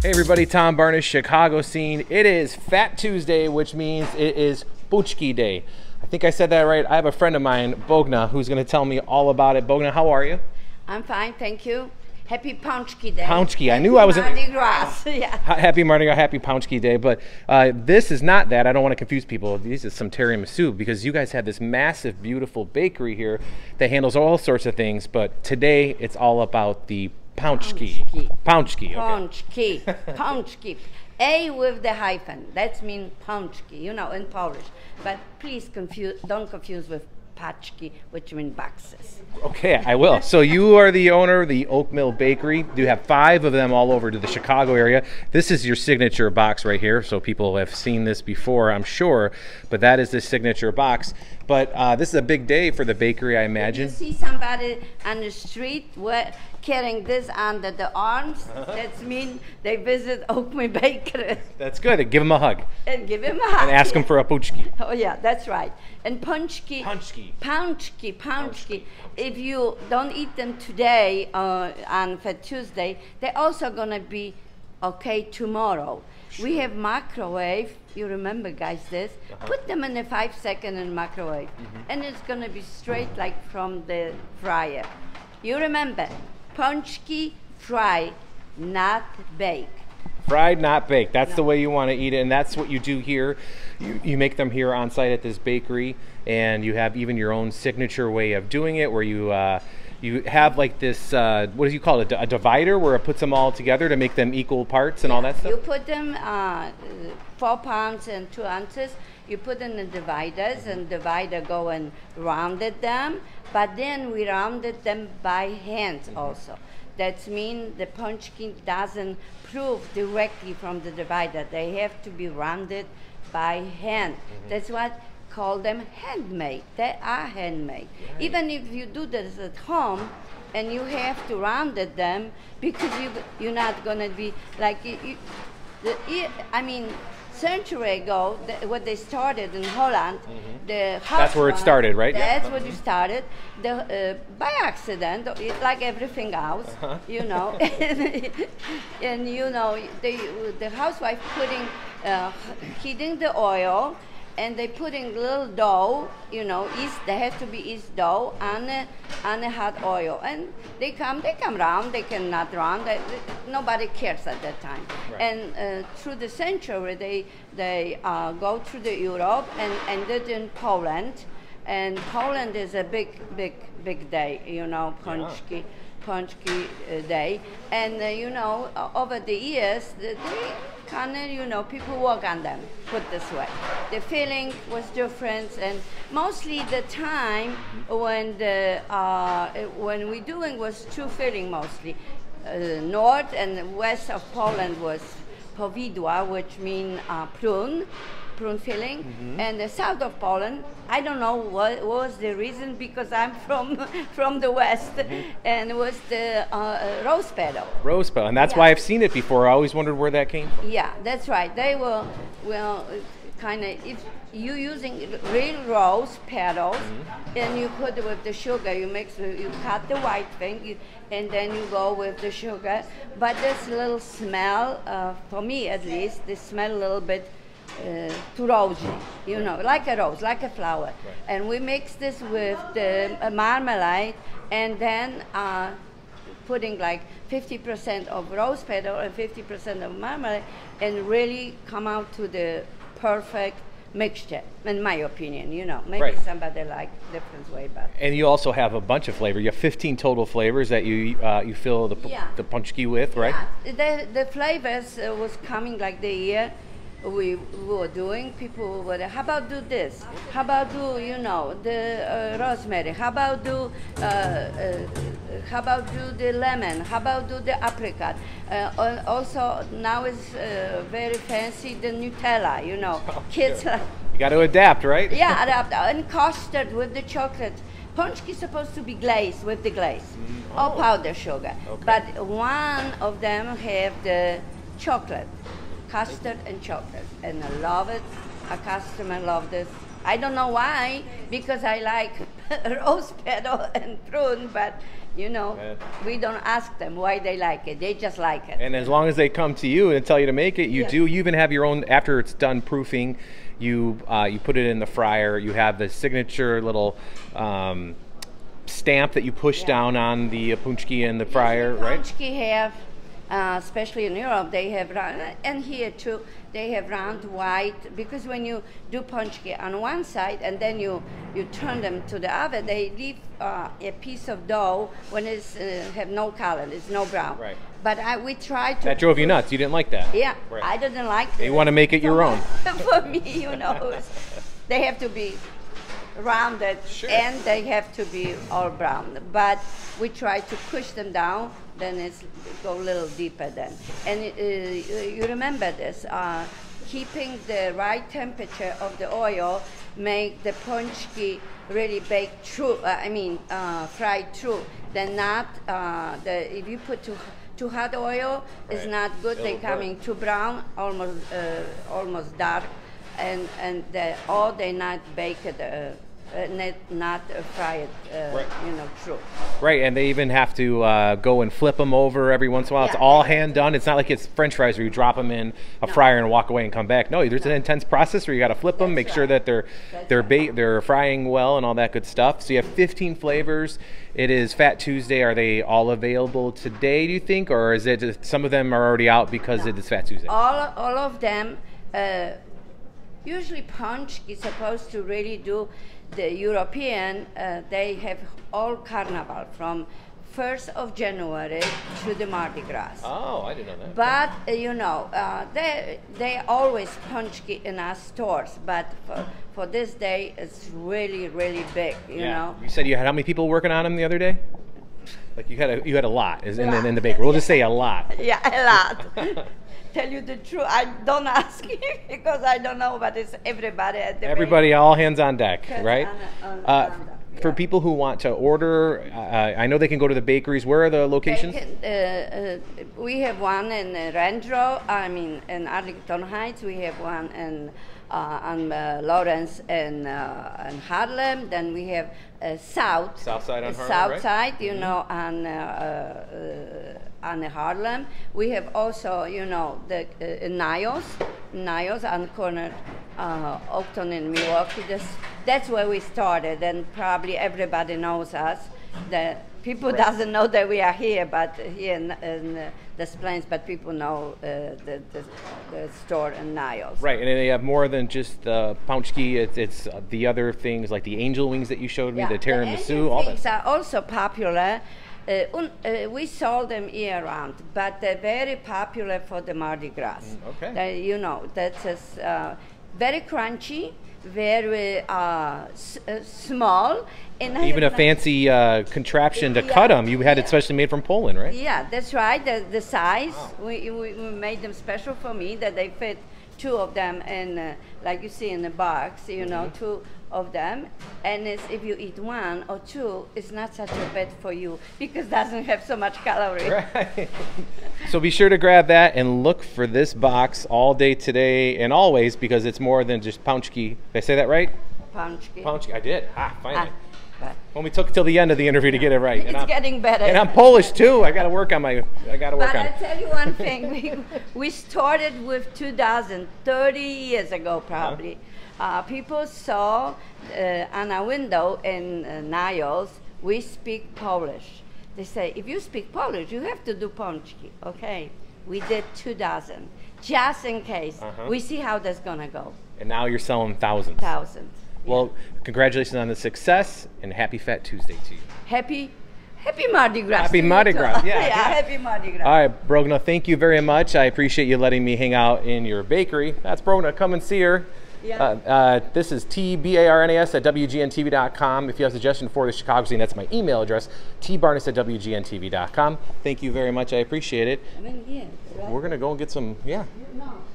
Hey everybody, Tom Barnish, Chicago Scene. It is Fat Tuesday, which means it is Puchki Day. I think I said that right. I have a friend of mine, Bogna, who's going to tell me all about it. Bogna, how are you? I'm fine, thank you. Happy Punchki Day. Punchki. I knew I was Mardi Gras. Yeah. Happy Mardi Gras, happy Punchki Day. But this is not that. I don't want to confuse people. This is some tiramisu because you guys have this massive, beautiful bakery here that handles all sorts of things. But today it's all about the Punchki. Punchki. Okay. Punchki. A with the hyphen. That means Punchki, you know, in Polish. But please don't confuse with Paczki, which means boxes. Okay, I will. So you are the owner of the Oak Mill Bakery. You have 5 of them all over to the Chicago area. This is your signature box right here. So people have seen this before, I'm sure. But that is the signature box. But this is a big day for the bakery, I imagine. If you see somebody on the street carrying this under the arms, that means they visit Oak Mill Bakery. That's good. Give them a hug. And give him a hug. And ask them for a puchki. Oh yeah, that's right. And punchki. Punchki. If you don't eat them today on Fat Tuesday, they're also gonna be okay tomorrow. Sure. We have microwave. You remember, guys, this? Put them in a 5-second in microwave, and it's gonna be straight like from the fryer. You remember, punchki, fry, not bake. Fried, not baked. That's the way you want to eat it, and that's what you do here. You make them here on site at this bakery, and you have even your own signature way of doing it, where you have like this, what do you call it, a divider, where it puts them all together to make them equal parts and all that stuff? You put them 4 pounds and 2 ounces. You put in the dividers, and divider go and rounded them, but then we rounded them by hand also. That means the punchki doesn't prove directly from the divider. They have to be rounded by hand. That's what call them handmade. They are handmade. Right. Even if you do this at home and you have to round them, because you're not going to be like, century ago, what they started in Holland, the house that's where it started, right? That's what you started. By accident, like everything else, you know. And you know, the housewife heating the oil, and they putting little dough, you know, they have to be yeast dough on a hot oil, and they come round, they cannot round. Nobody cares at that time. Right. And through the century, they go through the Europe and ended in Poland, and Poland is a big day, you know, Punchki Day, and you know, over the years, they kind of, you know, people work on them, put this way. The feeling was different, and mostly the time when when we doing was 2 feeling mostly. North and west of Poland was powidła, which means prune filling, and the south of Poland, I don't know what was the reason, because I'm from the west, and it was the rose petal. Rose petal, and that's why I've seen it before. I always wondered where that came from. Yeah, that's right. They were, well, kind of, if you're using real rose petals, and you put it with the sugar, you cut the white thing, and then you go with the sugar. But this little smell, for me at least, they smell a little bit too rosy, you know, like a rose, like a flower. Right. And we mix this with the marmalade, and then putting like 50% of rose petal and 50% of marmalade, and really come out to the perfect mixture, in my opinion, you know. Maybe somebody like different way, but. And you also have a bunch of flavor. You have 15 total flavors that you fill the punchki with, right? Yeah, the flavors was coming like the year we were doing. People were, how about do this? How about do, you know, the rosemary? How about do the lemon? How about do the apricot? Also now it's very fancy, the Nutella, you know. Kids you got to adapt, right? Yeah, adapt. And custard with the chocolate. Punchki is supposed to be glazed with the glaze, or powder sugar. Okay. But one of them have the chocolate. Custard and chocolate, and I love it. A customer loved this. I don't know why, because I like rose petal and prune, but you know, we don't ask them why they like it. They just like it. And as long as they come to you and tell you to make it, you Yes. do. You even have your own, after it's done proofing, you put it in the fryer. You have the signature little stamp that you push down on the punchki in the fryer, right? Punchki have, especially in Europe, they have round, and here too, they have round white, because when you do punchki on one side and then you turn them to the oven, they leave a piece of dough when it's have no color, it's no brown. Right. But we try to. That drove you nuts. You didn't like that. Yeah, Right. I didn't like it. You want to make it your own. For me, you know, they have to be rounded and they have to be all brown. But we try to push them down, then it's go a little deeper then. And you remember this, keeping the right temperature of the oil make the punchki really baked true, fried true. Then not, if you put too hot oil, it's not good. They're coming too brown, almost dark, and they not baked, not fried, true. Right, and they even have to go and flip them over every once in a while. It's all hand done. It's not like it's French fries where you drop them in a fryer and walk away and come back. No, there's an intense process where you got to flip them, make sure that they're frying well and all that good stuff. So you have 15 flavors. It is Fat Tuesday. Are they all available today, do you think, or is it some of them are already out because it is Fat Tuesday? All of them. Usually punch is supposed to really do the European, they have all carnival from 1st of January to the Mardi Gras. Oh, I didn't know that. But, they always punch in our stores, but for this day, it's really, really big, you know. You said you had how many people working on them the other day? Like you had a lot in the bakery. We'll just say a lot. Yeah, a lot. Tell you the truth, I don't ask you because I don't know, but it's everybody at the Everybody, all hands on deck, right? For yeah. people who want to order, I know they can go to the bakeries. Where are the locations? We have one in Randro, in Arlington Heights. We have one in on Lawrence and Harlem. Then we have South Side on Harlem, South right? Side, on Harlem. We have also, the Niles on corner Oakton and Milwaukee. That's where we started, and probably everybody knows us. The people doesn't know that we are here, but here in Des Plaines, but people know the store in Niles. Right, and they have more than just the punchki. It's the other things like the angel wings that you showed me, the tiramisu, all that. Things are also popular. We sold them year round, but they're very popular for the Mardi Gras. Okay. That's very crunchy, very small. And even a fancy contraption to cut them. You had it specially made from Poland, right? Yeah, that's right. The size, we made them special for me, that they fit two of them in, like you see in the box, two of them. And if you eat one or two, it's not such a bad for you because it doesn't have so much calorie. Right. So be sure to grab that and look for this box all day today and always, because it's more than just punchki. Did I say that right? Punchki. I did. Finally. Well, we took till the end of the interview to get it right. It's getting better. And I'm Polish too. I got to work on But I'll tell you one thing. We started with 30 years ago probably. People saw on a window in Niles, we speak Polish. They say, if you speak Polish, you have to do punchki. Okay, we did 2,000, just in case. We see how that's going to go. And now you're selling thousands. Well, congratulations on the success, and happy Fat Tuesday to you. Happy Mardi Gras. Happy Mardi Gras. Yeah, happy Mardi Gras. All right, Brogna, thank you very much. I appreciate you letting me hang out in your bakery. That's Brogna. Come and see her. Yeah. This is TBARNAS at WGNTV.com. If you have a suggestion for the Chicago scene, that's my email address, tbarnes at WGNTV.com. Thank you very much. I appreciate it. Right? We're going to go and get some, No.